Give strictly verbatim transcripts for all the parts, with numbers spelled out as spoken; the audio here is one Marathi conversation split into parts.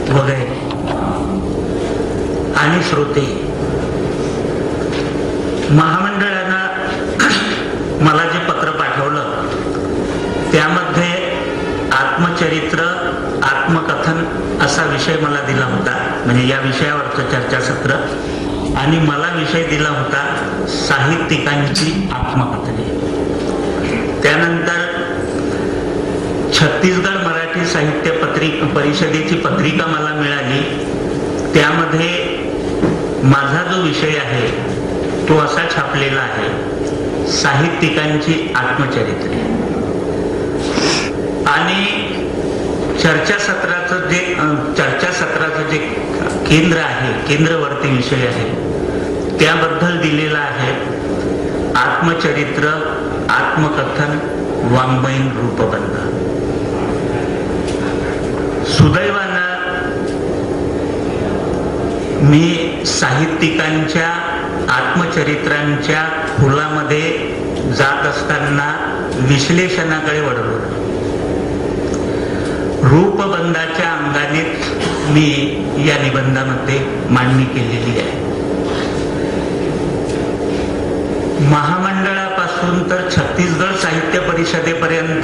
वगैरे आणि श्रोते, महामंडळानं मला जे पत्र पाठवलं त्यामध्ये आत्मचरित्र आत्मकथन असा विषय मला दिला होता, म्हणजे या विषयावरचं चर्चासत्र, आणि मला विषय दिला होता साहित्यिकांची आत्मकथने. त्यानंतर छत्तीसगड मराठी साहित्य पत्रिका परिषदेची पत्रिका मला मिळाली. त्यामध्ये माझा जो विषय आहे तो असा छापलेला आहे, साहित्यिकांची आत्मचरित्रे. आणि चर्चासत्राचं जे चर्चासत्राचं जे केंद्र आहे, केंद्रवर्ती विषय आहे, त्याबद्दल दिलेला आहे आत्मचरित्र आत्मकथन वाङ्मयीन रूपबंध. सुदैवानं मी साहित्यिकांच्या आत्मचरित्रांच्या फुलामध्ये जात असताना विश्लेषणाकडे वळलो. रूपबंधाच्या अंगानेच मी या निबंधामध्ये मांडणी केलेली आहे. महामंडळापासून तर छत्तीसगड साहित्य परिषदेपर्यंत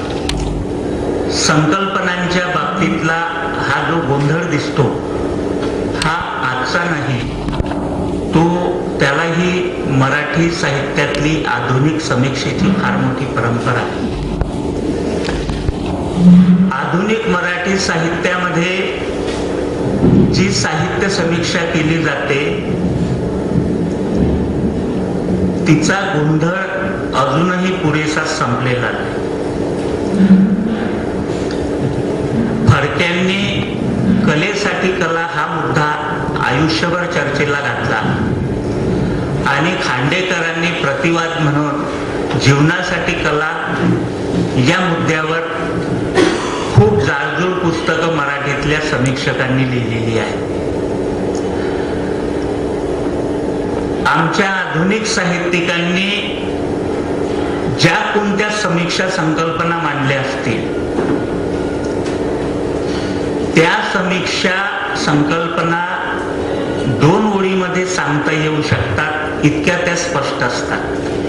संकल्पनांच्या बाबतीतला हा जो गोंधळ दिसतो हा आजचा नाही, तो त्यालाही मराठी साहित्यातली आधुनिक समीक्षेची फार मोठी परंपरा आहे. आधुनिक मराठी साहित्यामध्ये जी साहित्य समीक्षा केली जाते तिचा गोंधळ अजूनही पुरेसा संपलेला नाही. फडक्यांनी कलेसाठी कला हा मुद्दा आयुष्यभर चर्चेला घातला आणि खांडेकरांनी प्रतिवाद म्हणून जीवनासाठी कला या मुद्द्यावर खूप जाळजूळ पुस्तकं मराठीतल्या समीक्षकांनी लिहिलेली आहेत. आमच्या आधुनिक साहित्यिकांनी ज्या कोणत्या समीक्षा संकल्पना मांडल्या असतील त्या समीक्षा संकल्पना दोन ओळीमध्ये सांगता येऊ शकतात इतक्या त्या स्पष्ट असतात.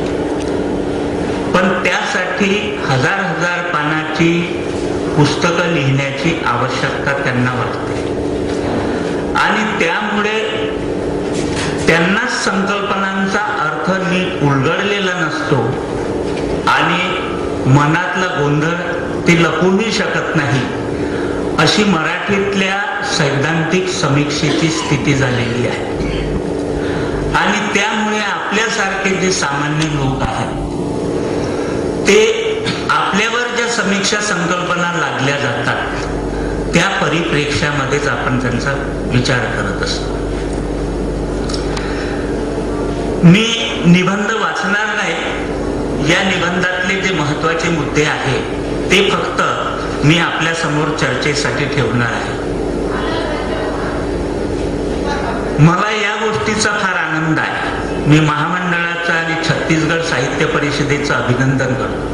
पण त्यासाठी हजार हजार पानाची पुस्तकं लिहिण्याची आवश्यकता त्यांना वाटते आणि त्यामुळे त्यांनाच संकल्पनांचा अर्थ नीट उलगडलेला नसतो आणि मनातला गोंधळ ते लपूनही शकत नाही, अशी मराठीतल्या सैद्धांतिक समीक्षेची स्थिती झालेली आहे. आणि त्यामुळे आपल्यासारखे जे सामान्य लोक आहेत ते आपल्यावर ज्या समीक्षा संकल्पना लागल्या जातात त्या परिप्रेक्ष्यामध्येच आपण त्यांचा विचार करत असतो. मी निबंध वाचणार नाही. या निबंधातले जे महत्वाचे मुद्दे आहेत ते फक्त मी आपल्या समोर चर्चेसाठी ठेवणार आहे. मला या गोष्टीचा फार आनंद आहे. मी महामंडळाचं आणि छत्तीसगड साहित्य परिषदेचं अभिनंदन करतो.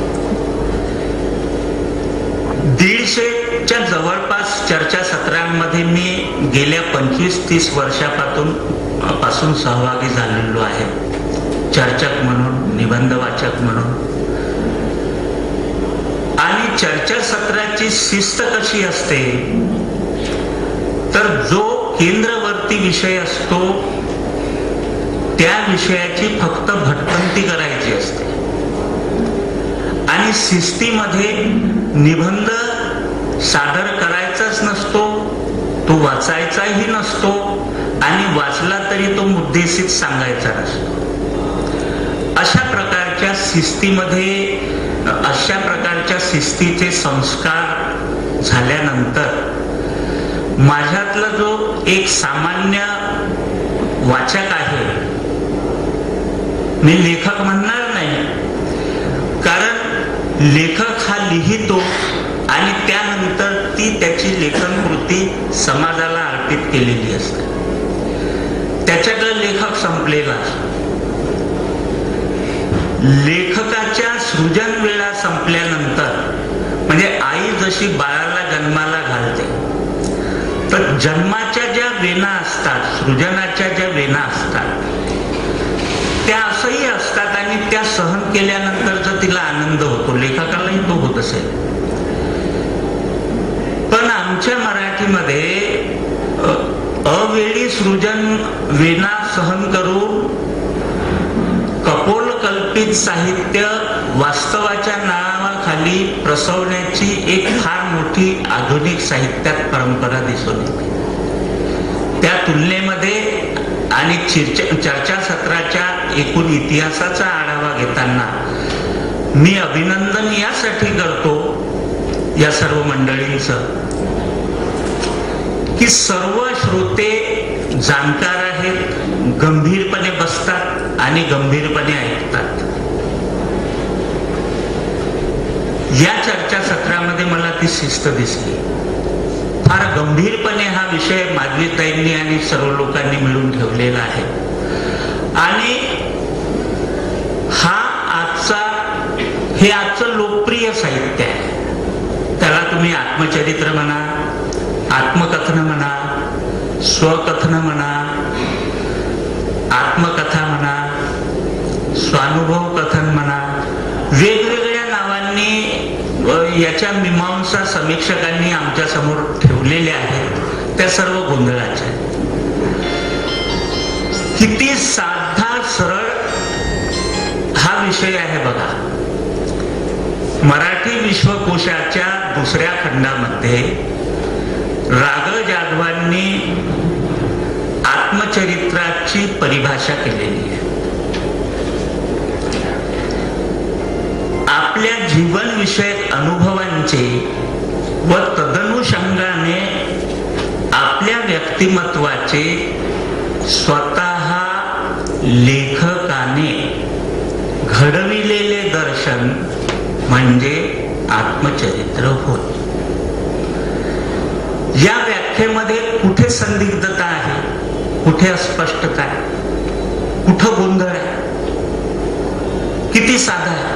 दीडशेच्या जवळपास चर्चासत्रांमध्ये मी गेल्या पंचवीस तीस वर्षापासून पासून सहभागी झालेलो आहे, चर्चक म्हणून, निबंध वाचक म्हणून. आणि चर्चासत्राची शिस्त कशी असते तर जो केंद्रवर्ती विषय असतो त्या विषयाची फक्त भटकंती करायची असते आणि शिस्तीमध्ये निबंध सादर करायचाच नसतो, तो वाचायचाही नसतो आणि वाचला तरी तो मुद्देशीर सांगायचा नसतो. अशा प्रकारच्या शिस्तीमध्ये अशा प्रकारच्या शिस्तीचे संस्कार झाल्यानंतर माझ्यातला जो एक सामान्य वाचक आहे, मी लेखक म्हणणार नाही, कारण लेखक हा लिहितो आणि त्यानंतर ती त्याची लेखन कृती समाजाला अर्पित केलेली असते. त्याच्याकडे लेखक संपलेला असतो. लेखकाच्या सृजन वेळा संपल्यानंतर, म्हणजे आई जशी बाळाला जन्माला घालते तर जन्माच्या ज्या वेना असतात, सृजनाच्या ज्या वेना असतात, त्या असंही असतात आणि त्या सहन केल्यानंतरचा तिला आनंद होतो. लेखकालाही तो होत असेल. पण आमच्या मराठीमध्ये अवेळी सृजन वेना सहन करून कपोल कल्पित साहित्य वास्तवाच्या नावाखाली प्रसवण्याची एक फार मोठी आधुनिक साहित्यात परंपरा दिसून येते. त्या तुलनेमध्ये आणि चर्चासत्राच्या एकूण इतिहासाचा आढावा घेताना मी अभिनंदन यासाठी करतो या सर्व मंडळींचं की सर्व श्रोते जाणकार आहेत, गंभीरपणे बसतात आणि गंभीरपणे ऐकतात. या चर्चासत्रामध्ये मला ती शिस्त दिसली. फार गंभीरपणे हा विषय माधवीताईंनी आणि सर्व लोकांनी मिळून ठेवलेला आहे. आणि हा आजचा हे आजचं लोकप्रिय साहित्य आहे. त्याला तुम्ही आत्मचरित्र म्हणा, आत्मकथन म्हणा, स्वकथन म्हणा, आत्मकथा म्हणा, स्वानुभव कथन म्हणा, वेगवेगळ्या नावांनी याच्या मीमांसा समीक्षकांनी आमच्या समोर ठेवलेल्या आहेत. त्या सर्व गोंधळाच्या आहेत. किती साधा सरळ हा विषय आहे बघा. मराठी विश्वकोशाच्या दुसऱ्या खंडामध्ये राघव जाधवांनी आत्मचरित्राची परिभाषा केलेली आहे. आपल्या जीवनविषयक अनुभवांचे व तदनुषंगाने आपल्या व्यक्तिमत्वाचे स्वतः लेखकाने घडविलेले दर्शन म्हणजे आत्मचरित्र होय. या व्याख्येमध्ये कुठे संदिग्धता आहे, कुठे अस्पष्टता आहे, कुठं गोंधळ आहे, किती साधा आहे.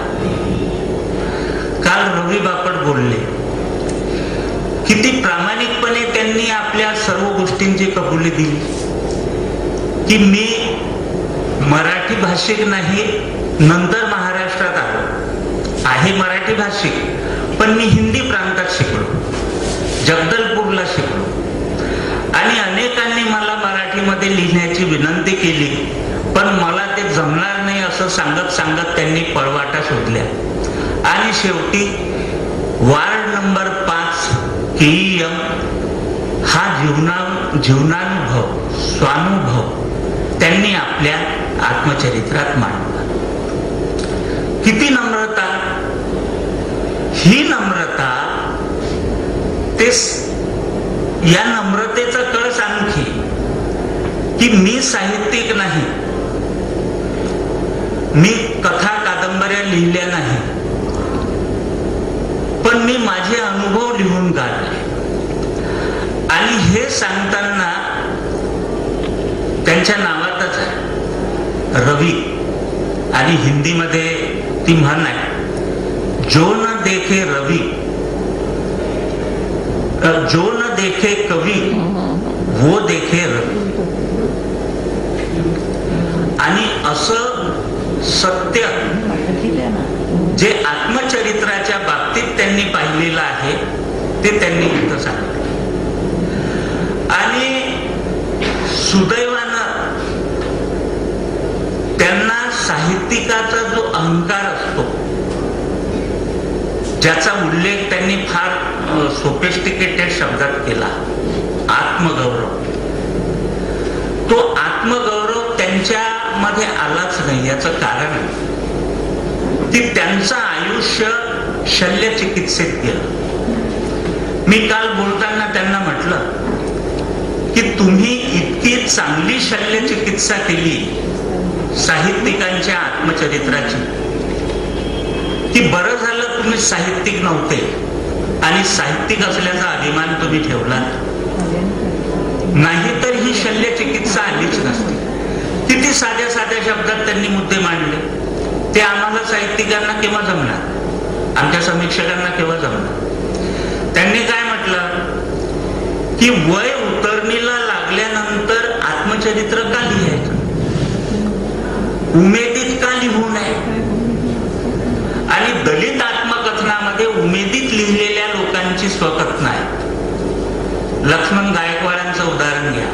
काल रवी बापट बोलले, किती प्रामाणिकपणे त्यांनी आपल्या सर्व गोष्टींची कबुली दिली की मी मराठी भाषिक नाही, नंतर महाराष्ट्रात आलो, आहे मराठी भाषिक, पण मी हिंदी प्रांतात शिकलो, जगदलपूरला शिकलो आणि अनेकांनी मला मराठीमध्ये लिहिण्याची विनंती केली, पण मला ते जमणार नाही असं सांगत सांगत त्यांनी पळवाटा शोधल्या आणि शेवटी वार्ड नंबर पाच केईएम हा जीवना जीवनानुभव स्वानुभव त्यांनी आपल्या आत्मचरित्रात मांडला. किती नम्रता. ही नम्रता, ते या नम्रतेचा कळस आणखी की मी साहित्यिक नाही, मी कथा कादंबऱ्या लिहिल्या नाही, पण मी माझे अनुभव लिहून काढले. आणि हे सांगताना त्यांच्या नावातच आहे रवी, आणि हिंदीमध्ये ती म्हण आहे, जो न देखे रवी, जो न देखे कवी वो देखे रवी. आणि असं सत्य जे आत्मचरित्राच्या बाबतीत त्यांनी पाहिलेलं आहे ते त्यांनी इथं सांगितलं. आणि सुदैवानं त्यांना साहित्यिकाचा जो अहंकार असतो, ज्याचा उल्लेख त्यांनी फार सोफिस्टिकेटेड शब्दात केला, आत्मगौरव, तो आत्मगौरव त्यांच्यामध्ये आलाच नाही. याचं कारण की त्यांचं आयुष्य शल्यचिकित्सेत गेलं. मी काल बोलताना त्यांना म्हटलं की तुम्ही इतकी चांगली शल्यचिकित्सा केली साहित्यिकांच्या आत्मचरित्राची की बरं झालं तुम्ही साहित्यिक नव्हते आणि साहित्यिक असल्याचा अभिमान तुम्ही ठेवला, नाहीतर ही शल्यचिकित्सा आलीच नसती. किती साध्या साध्या शब्दात त्यांनी मुद्दे मांडले. ते आम्हाला साहित्यिकांना केव्हा जमणार, आमच्या समीक्षकांना केव्हा जमणार. त्यांनी काय म्हटलं की वय आत्मचरित्र का लिहायचं, उमेदीत का लिहू नये? आणि दलित आत्मकथनामध्ये उमेदीत लिहिलेल्या लोकांची स्वकथन आहे. लक्ष्मण गायकवाडांचं उदाहरण घ्या,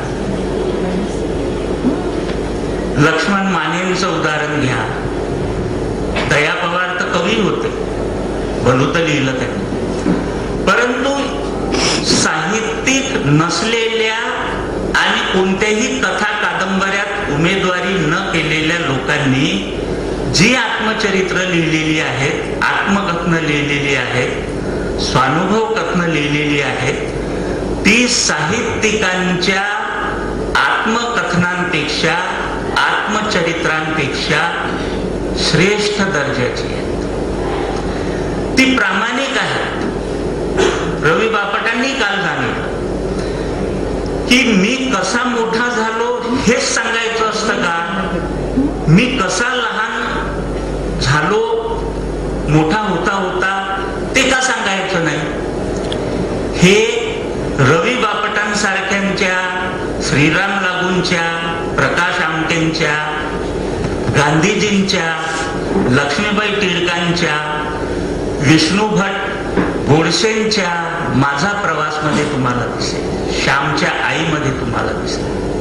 लक्ष्मण मानेंचं उदाहरण घ्या. दया पवार तर कवी होते, भलू तर लिहिलं त्यांनी, परंतु साहित्यिक नसलेल्या आणि कोणत्याही कथा कादंबऱ्यात उमेदवारी न केलेल्या लोकांनी जी आत्मचरित्र लिहिलेली आहेत, आत्मकथनं लिहिलेली आहेत, स्वानुभव कथनं लिहिलेली आहेत, ती साहित्यिकांच्या आत्मकथनांपेक्षा, आत्मचरित्रांपेक्षा श्रेष्ठ दर्जाची आहेत. ती प्रामाणिक आहेत. रवी बापटांनी काल सांगितलं की मी कसा मोठा झालो हेच सांगायचं असतं का? मी कसा लहान झालो, मोठा होता होता ते का सांगायचं नाही? हे रवी बापटांसारख्यांच्या, श्रीराम लागूंच्या, प्रकाश आमटेंच्या, गांधीजींच्या, लक्ष्मीबाई टिळकांच्या, विष्णू भट, गोडसेंच्या माझा प्रवास मध्ये तुम्हाला दिसेल, श्यामच्या आईमध्ये तुम्हाला दिसेल.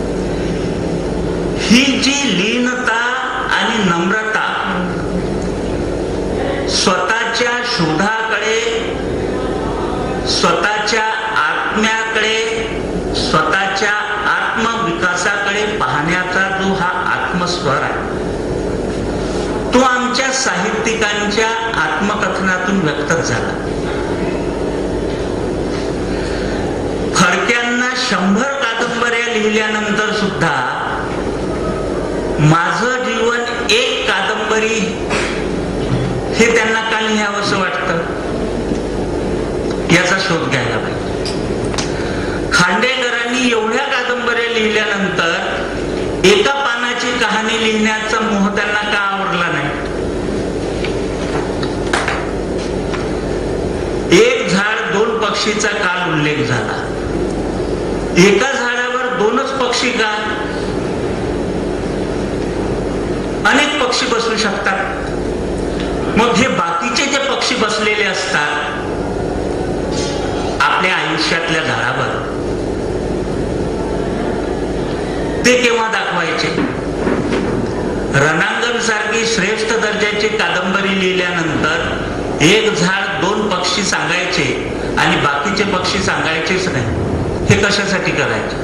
ही जी लीनता आणि नम्रता, स्वतःच्या शोधाकडे, स्वतःच्या आत्म्याकडे, स्वतःच्या आत्मविकासाकडे पाहण्याचा जो हा आत्मस्वर आहे, तो आमच्या साहित्यिकांच्या आत्मकथनातून व्यक्तच झाला. फडक्यांना शंभर कादंबऱ्या लिहिल्यानंतर सुद्धा माझं जीवन एक कादंबरी हे त्यांना का लिहावं असं वाटतं, याचा शोध घ्यायला पाहिजे. खांडेकरांनी एवढ्या कादंबऱ्या लिहिल्यानंतर एका पानाची कहाणी लिहिण्याचा मोह त्यांना का आवडला नाही? एक झाड दोन पक्षीचा काल उल्लेख झाला, एका झाडावर दोनच पक्षी का? अनेक पक्षी बसू शकतात. मग हे बाकीचे जे पक्षी बसलेले असतात आपल्या आयुष्यातल्या झाडावर, ते केव्हा दाखवायचे? रणांगण सारखी श्रेष्ठ दर्जाची कादंबरी लिहिल्यानंतर एक झाड दोन पक्षी सांगायचे आणि बाकीचे पक्षी सांगायचेच नाही. हे कशासाठी करायचे?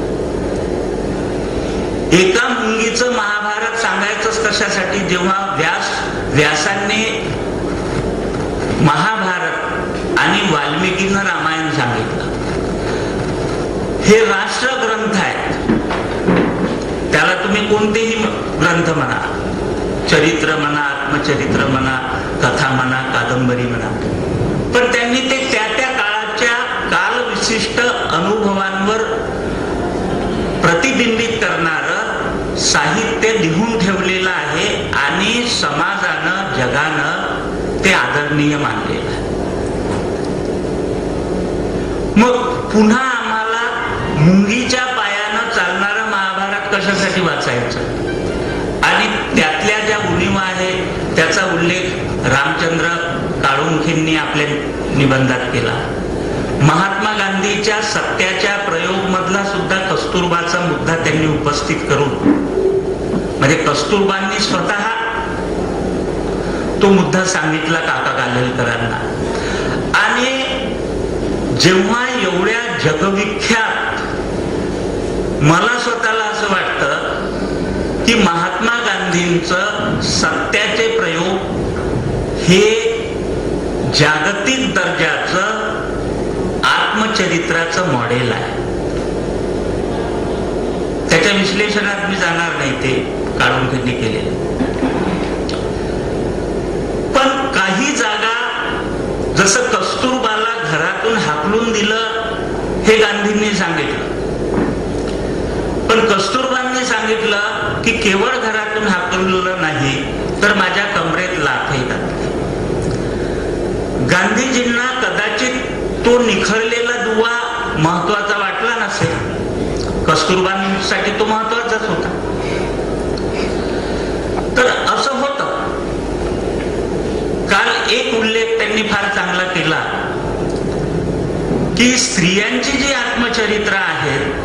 एका मुंगीचं महाभारत सांगायचंच कशासाठी, जेव्हा व्यास व्यासांनी महाभारत आणि वाल्मिकीनं रामायण सांगितलं. हे राष्ट्रग्रंथ आहेत, त्याला तुम्ही कोणतेही ग्रंथ म्हणा, चरित्र म्हणा, आत्मचरित्र म्हणा, कथा म्हणा, कादंबरी म्हणा, पण त्यांनी ते त्या त्या काळाच्या कालविशिष्ट अनुभवांवर प्रतिबिंबित करणारं साहित्य लिहून ठेवलेलं आहे आणि समाजानं, जगानं ते आदरणीय मानलेलं आहे. मग पुन्हा आम्हाला मुंगीच्या पायानं चालणारं महाभारत कशासाठी वाचायचं? आणि त्यातल्या ज्या उणिवा आहे त्याचा उल्लेख रामचंद्र काळुंखेंनी आपल्या निबंधात केला. महात्मा गांधीच्या सत्याच्या प्रयोग मधला सुद्धा कस्तुरबाचा मुद्दा त्यांनी उपस्थित करून, म्हणजे कस्तुरबांनी स्वतः तो मुद्दा सांगितला काका कालेलकरांना. आणि जेव्हा एवढ्या जगविख्यात, मला स्वतःला असं वाटतं की महात्मा गांधींचं सत्याचे प्रयोग हे जागतिक दर्जाचं आत्मचरित्राचं मॉडेल आहे. त्याच्या विश्लेषणात मी जाणार नाही, ते काळुंखेंनी केलेले. पण काही जागा, जसं कस्तुरबाला घरातून हाकलून दिलं हे गांधींनी सांगितलं, पण कस्तुरबांनी सांगितलं की केवळ घरातून हाकललं नाही तर माझ्या कमरेत लाथही घातली. गांधीजींना कदाचित तो निखळलेला दुवा महत्वाचा वाटला नसेल, कस्तुरबांसाठी तो महत्वाचाच होता. त्यांनी फार चांगला केला की स्त्रियांची जी आत्मचरित्र आहेत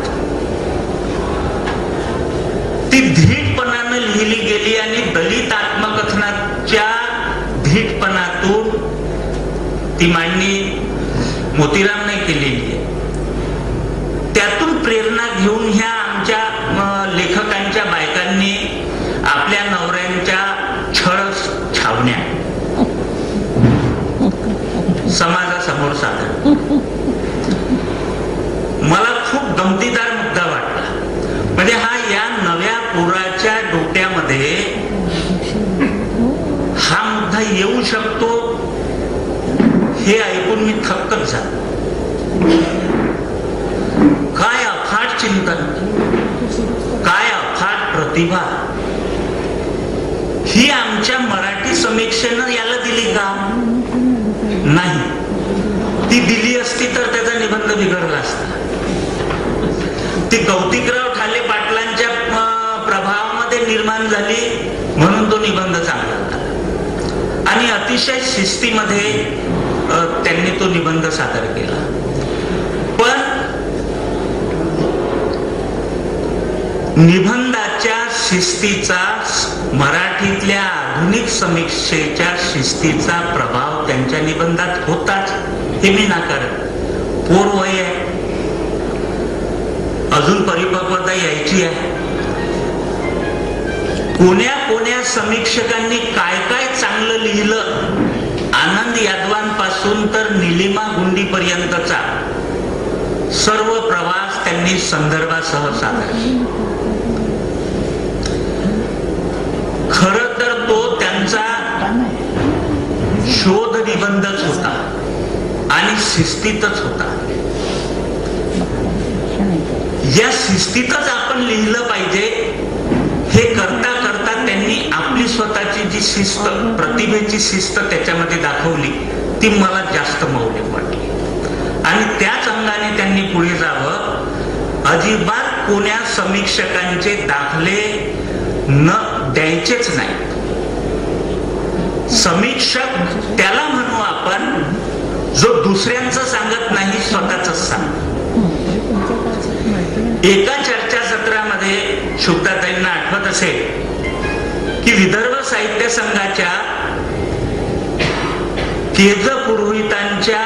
ती धीटपणानं लिहिली गेली आणि दलित आत्मकथनाच्या धीटपणातून ती मांडणी मोतीरामने केलेली आहे. त्यातून प्रेरणा घेऊन ह्या आमच्या लेखकांच्या बायकांनी आपल्या नवऱ्यांच्या छळ छावण्या समाजासमोर सादर. मला खूप गमतीदार मुद्दा वाटला. म्हणजे हा या नव्या पोराच्या डोक्यामध्ये हा मुद्दा येऊ शकतो हे ऐकून मी थक्कच झालो. काय अफाट चिंतन, काय अफाट प्रतिभा ही आमच्या मराठी समीक्षेनं याला दिली का? नाही. ती दिली असती तर त्याचा निबंध बिघडला असता. ती कौतिकराव ठाले पाटलांच्या प्रभावामध्ये निर्माण झाली म्हणून तो निबंध चांगला झाला आणि अतिशय शिस्तीमध्ये त्यांनी तो निबंध सादर केला. पण निबंधाच्या शिस्तीचा, मराठीतल्या आधुनिक समीक्षेच्या शिस्तीचा प्रभाव त्यांच्या निबंधात होताच हे मी नाकारत. पोर वय आहे, अजून परिपक्वता यायची आहे. कोण्या कोण्या समीक्षकांनी काय काय चांगलं लिहिलं, आनंद यादवांपासून तर निलिमा गुंडी पर्यंतचा सर्व प्रवास त्यांनी संदर्भासह सादर केला. खर तर तो त्यांचा शोध निबंधच होता आणि शिस्तीतच होता. या शिस्तीतच आपण लिहिलं पाहिजे हे करता करता त्यांनी आपली स्वतःची जी शिस्त, प्रतिभेची शिस्त त्याच्यामध्ये दाखवली ती मला जास्त मौलिक वाटली आणि त्याच अंगाने त्यांनी पुढे जावं. अजिबात कोण्या समीक्षकांचे दाखले न द्यायचेच नाही. समीक्षक त्याला म्हणू आपण जो दुसऱ्यांचं सांगत नाही, स्वतःच सांग. एका चर्चासत्रामध्ये शुभदाताईंना आठवत असेल की विदर्भ साहित्य संघाच्या केज पुरोहितांच्या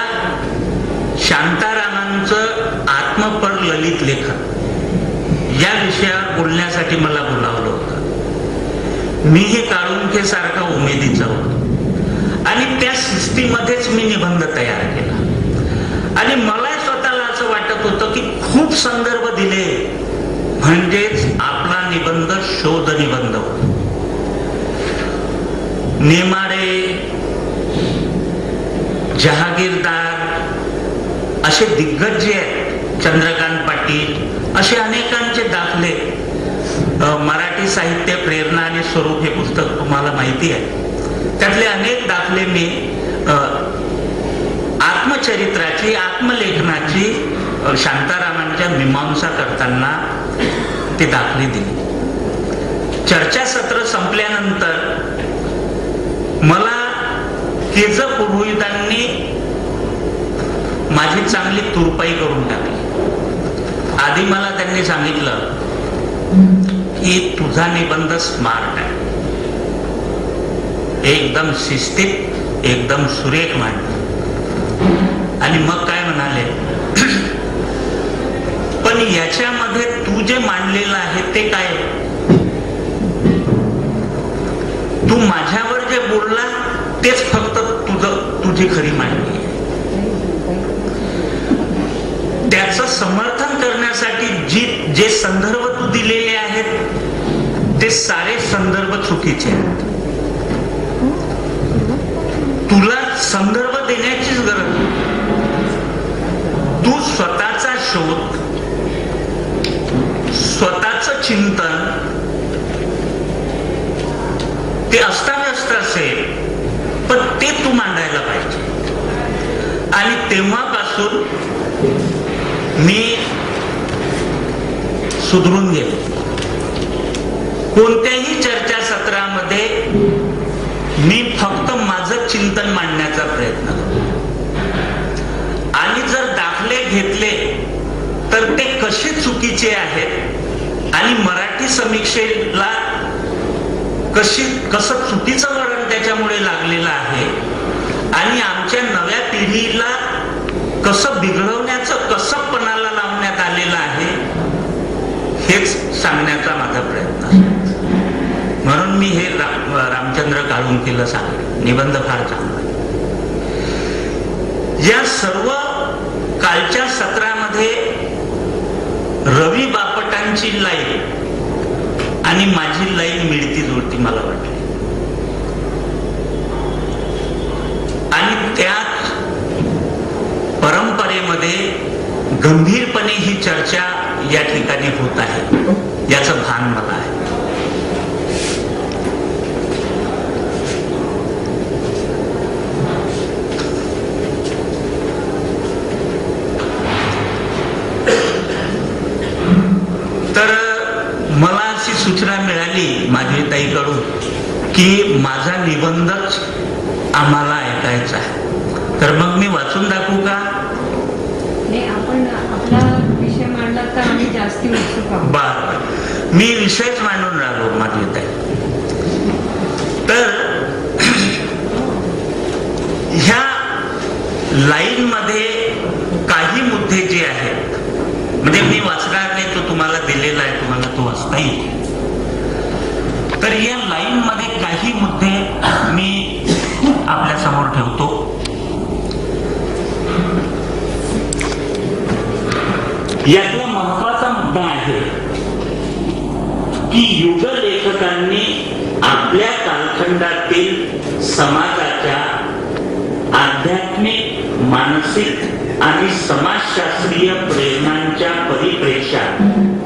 शांतारामांचं आत्मपर ललित लेखन या विषयावर बोलण्यासाठी मला बोलावलं होतं. मीही काळुंखे सारखा उमेदीचा होतो आणि त्या शिस्तीमध्येच मी निबंध तयार केला आणि मला स्वतःला असं वाटत होतं की खूप संदर्भ दिले म्हणजेच आपला निबंध शोध निबंध होतो. नेमाडे, जहागीरदार असे दिग्गज जे आहेत, चंद्रकांत पाटील, असे अनेकांचे दाखले. मराठी साहित्य प्रेरणा आणि स्वरूप हे पुस्तक तुम्हाला माहिती आहे. त्यातले अनेक दाखले मी आत्मचरित्राची, आत्मलेखनाची शांतारामांच्या मीमांसा करताना ते दाखले दिले. चर्चासत्र संपल्यानंतर मला केज पुरोहितांनी माझी चांगली तुरपाई करून टाकली. आधी मला त्यांनी सांगितलं की तुझा निबंध स्मार्ट आहे, एकदम शिस्तीत, एकदम सुरेख मांडला. आणि मग काय म्हणाले, पण याच्यामध्ये तू जे मांडलेलं आहे ते काय, तू माझ्यावर जे बोलला तेच फक्त तुझं तुझी खरी मांडणी आहे. त्याचं समर्थन करण्यासाठी जी जे संदर्भ तू दिलेले आहेत ते सारे संदर्भ चुकीचे आहेत. तुला संदर्भ देण्याचीच गरज नाही. तू स्वतःचा शोध, स्वतःचं चिंतन ते अस्ताव्यस्त असेल पण ते तू मांडायला पाहिजे. आणि तेव्हापासून मी सुधरून गेलो. कोणत्याही चर्चासत्रामध्ये मी फक्त माझं चिंतन आत्मचिंतन मांडण्याचा प्रयत्न करतो. आणि जर दाखले घेतले तर ते कसे चुकीचे आहेत आणि मराठी समीक्षेला कशी कसं चुकीचं वळण त्याच्यामुळे लागलेलं आहे आणि आमच्या नव्या पिढीला कसं बिघडवण्याचं, कसं पणाला लावण्यात आलेलं आहे, हेच सांगण्याचा माझा प्रयत्न आहे. म्हणून मी हे राम, रामचंद्र काळुंकेला सांगतो. निबंध फार चांगला. या सर्व कालच्या सत्रामध्ये रवी बापटांची लाईन आणि माझी लाईन मिळती जुळती मला वाटली. आणि त्याच परंपरेमध्ये गंभीरपणे ही चर्चा या ठिकाणी होत आहे याचं भान मला आहे. तर मला अशी सूचना मिळाली माधवीताईकडून की माझा निबंधच आम्हाला ऐकायचा आहे. तर मग मी वाचून दाखवू का? नाही, आपण आपला विषय मांडला तर आम्ही जास्ती उत्सुक आहोत. बरं, मी विषयच मांडून राहिलो माधवीताई. तर ह्या लाईन मध्ये काही मुद्दे जे आहेत, म्हणजे मी वाचणार नाही, तो तुम्हाला दिलेला आहे, तुम्हाला तो वाचता येईल. तर या लाईन मध्ये काही मुद्दे मी आपल्या समोर ठेवतो. यातला महत्वाचा मुद्दा आहे की युगलेखकांनी आपल्या कालखंडातील समाजाच्या आध्यात्मिक, मानसिक आणि समाजशास्त्रीय प्रेरणांच्या परिप्रेक्षात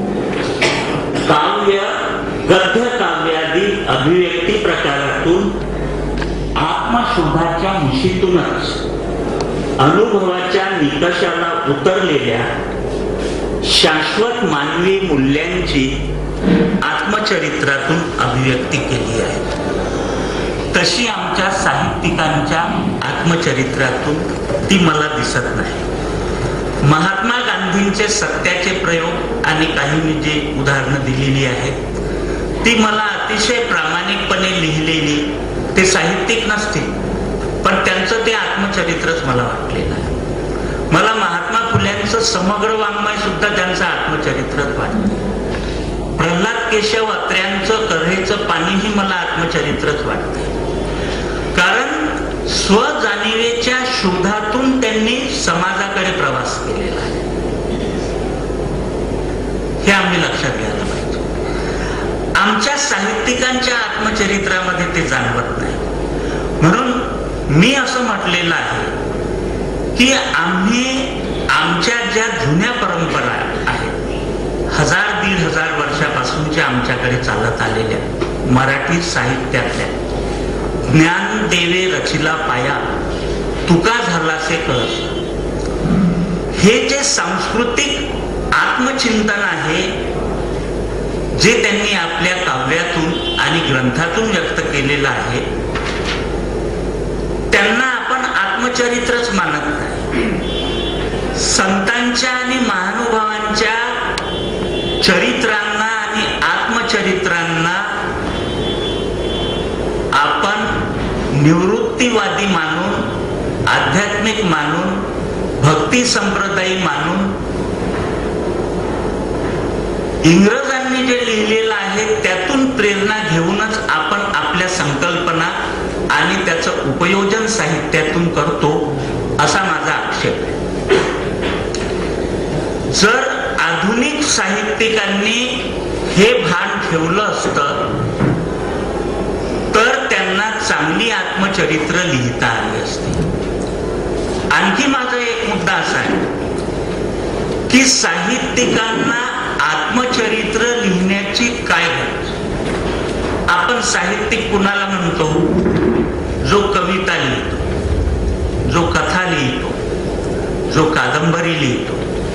काव्य, गद्य काव्यादी अभिव्यक्ती प्रकारातून आत्मशोधाच्या मुशीतूनच अनुभवाच्या निकषाला उतरलेल्या शाश्वत मानवी मूल्यांची आत्मचरित्रातून अभिव्यक्ती केली आहे. तशी आमच्या साहित्यिकांच्या आत्मचरित्रातून ती मला दिसत नाही. महात्मा गांधींचे सत्याचे प्रयोग आणि काही मी जे उदाहरणं दिलेली आहेत ती मला अतिशय प्रामाणिकपणे लिहिलेली, ते साहित्यिक नसतील पण त्यांचं ते आत्मचरित्रच मला वाटलेलं आहे. मला महात्मा फुल्यांचं समग्र वाङ्मय सुद्धा त्यांचं आत्मचरित्रच वाटतं. प्रल्हाद केशव अत्र्यांचं कऱ्हेचं पाणीही मला आत्मचरित्रच वाटतंय. कारण स्वजाणीवेच्या शोधातून त्यांनी समाजाकडे प्रवास केलेला आहे. हे आम्ही लक्षात घ्यायला पाहिजे. आमच्या साहित्यिकांच्या आत्मचरित्रामध्ये ते जाणवत नाही. म्हणून मी असं म्हटलेलं आहे की आम्ही आमच्या ज्या जुन्या परंपरा आहेत, हजार दीड हजार वर्षापासूनच्या आमच्याकडे चालत आलेल्या मराठी साहित्यातल्या ज्ञान देवे रचिला पाया, तुका झालासे कळस, हे जे सांस्कृतिक आत्मचिंतन आहे जे त्यांनी आपल्या काव्यातून आणि ग्रंथातून व्यक्त केलेलं आहे, त्यांना आपण आत्मचरित्रच मानत नाही. संतांच्या आणि महानुभावांच्या चरित्रांना आणि आत्मचरित्रांना आपण निवृत्तीवादी मानून, आध्यात्मिक मानून, भक्ती संप्रदायी मानून, इंग्रजांनी जे लिहिलेलं आहे त्यातून प्रेरणा घेऊनच आपण आपल्या संकल्पना आणि त्याचं उपयोजन साहित्यातून करतो, असा माझा आक्षेप आहे. जर आधुनिक साहित्यिकांनी हे भान ठेवलं असतं तर त्यांना चांगली आत्मचरित्र लिहिता आली असती. आणखी माझा एक मुद्दा असा आहे की साहित्यिकांना आत्मचरित्र लिहिण्याची काय गरज? आपण साहित्यिक कुणाला म्हणतो? जो कविता लिहितो, जो कथा लिहितो, जो कादंबरी लिहितो,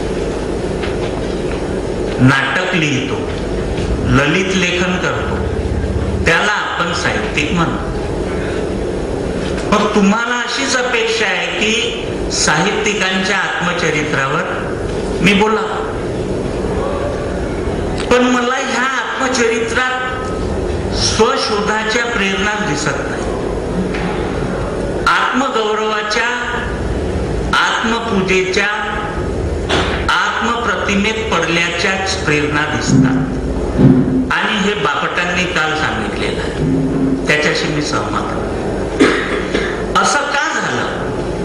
नाटक लिहितो, ललित लेखन करतो, त्याला आपण साहित्यिक म्हणतो. मग तुम्हाला अशीच अपेक्षा आहे की साहित्यिकांच्या आत्मचरित्रावर मी बोला, पण मला ह्या आत्मचरित्रात स्वशोधाच्या प्रेरणा दिसत नाही. आत्मगौरवाच्या, आत्मपूजेच्या, आत्मप्रतिमेत पडल्याच्याच प्रेरणा दिसतात. आणि हे बापटांनी काल सांगितलेलं आहे, त्याच्याशी मी सहमत आहे. असं का झालं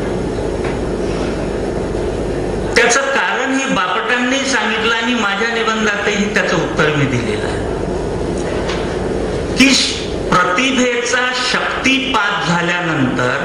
त्याचं कारण हे बापटांनी सांगितलं आणि माझ्या निबंधातही त्याचं उत्तर मी दिलेलं आहे की प्रतिभेचा शक्तिपात झाल्यानंतर,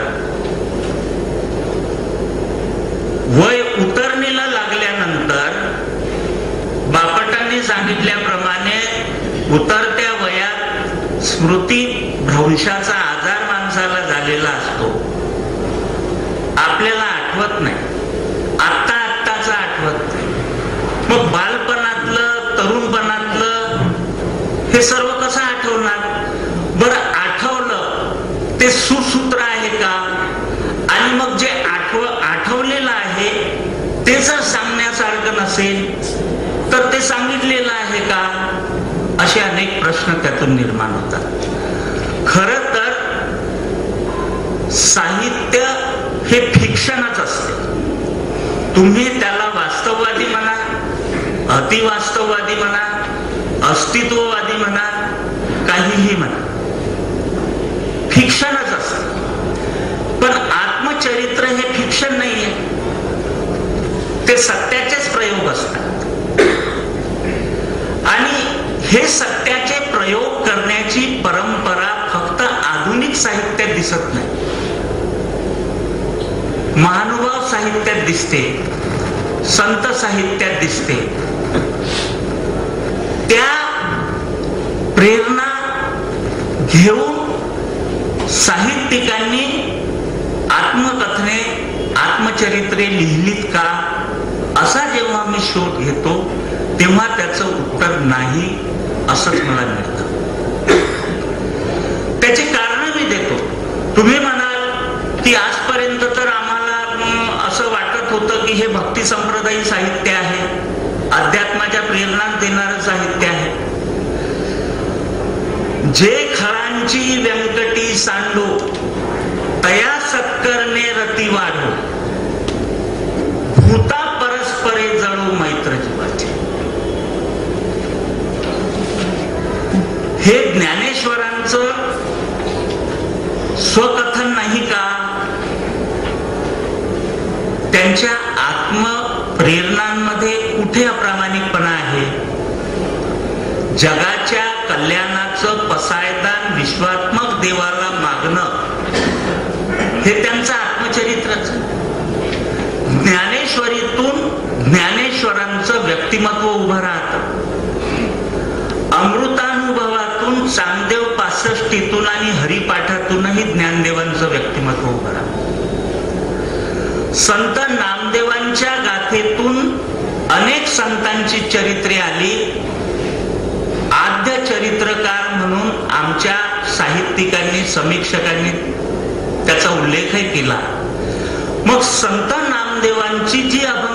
वय उतरणीला लागल्यानंतर, बापटांनी सांगितल्याप्रमाणे उतरत्या वयात स्मृती भ्रंशाचा आजार माणसाला झालेला असतो. आपल्याला आठवत नाही, आत्ता आत्ताचा आठवत नाही. मग बालपणातलं, तरुणपणातलं हे सर्व कसं आठवणार? बरं, आठवलं ते सुसूत्र आहे का? आणि मग जे आठव आठवलेलं आहे ते जर सांगण्यासारखं नसेल तर ते सांगितलेलं आहे का? असे अनेक प्रश्न त्यातून निर्माण होतात. खरं तर साहित्य हे फिक्शनच असते. तुम्ही त्याला वास्तववादी म्हणा, अतिवास्तववादी म्हणा, अस्तित्ववादी म्हणा, काहीही म्हणा, फिक्शनच असते. पण आत्मचरित्र हे फिक्शन नाहीये, ते सत्याचेच प्रयोग असतात. आणि हे सत्याचे प्रयोग करण्याची परंपरा फक्त आधुनिक साहित्यात दिसत नाही, महानुभाव साहित्यात दिसते, संत साहित्यात दिसते. त्या प्रेरणा घेऊन साहित्यिकांनी आत्मकथने, आत्मचरित्रे लिहिलीत का, असा जेव्हा मी शोध घेतो तेव्हा त्याचं उत्तर नाही असंच मला मिळतं. त्याची कारण मी देतो. तुम्ही म्हणाल की आजपर्यंत तर आम्हाला असं वाटत होतं की हे भक्ती संप्रदायी साहित्य आहे, अध्यात्माच्या प्रेरणा देणारं साहित्य आहे. जे खळांची व्यंकटी सांडो तया सत्करणे रती वाढो, भूता परस्परे जळो मैत्र जीवाचे. हे ज्ञानेश्वरांचं स्वकथन नाही का? त्यांच्या आत्मप्रेरणांमध्ये कुठे अप्रामाणिकपणा आहे? जगाच्या कल्याणाचं पसायदान विश्वात्मक देवाला मागणं हे त्यांचं आत्मचरित्रच. ज्ञानेश्वरीतून ज्ञानेश्वरांचं व्यक्तिमत्व उभं राहतं. अमृतानुभवातून चांगदेव पासष्टीतून आणि हरिपाठातूनही ज्ञानदेवांचं व्यक्तिमत्व उभं राहतं. संत नामदेवांच्या गाथेतून अनेक संतांची चरित्रे आली. आद्य चरित्रकार म्हणून आमच्या साहित्यिकांनी, समीक्षकांनी त्याचा उल्लेखही केला. मग संत नामदेवांची जी अभंग